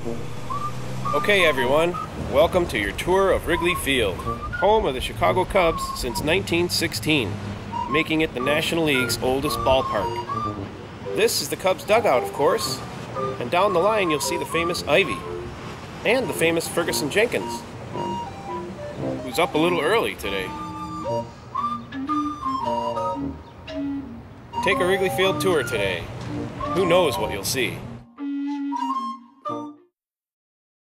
Okay everyone, welcome to your tour of Wrigley Field, home of the Chicago Cubs since 1916, making it the National League's oldest ballpark. This is the Cubs dugout, of course, and down the line you'll see the famous Ivy, and the famous Ferguson Jenkins, who's up a little early today. Take a Wrigley Field tour today. Who knows what you'll see?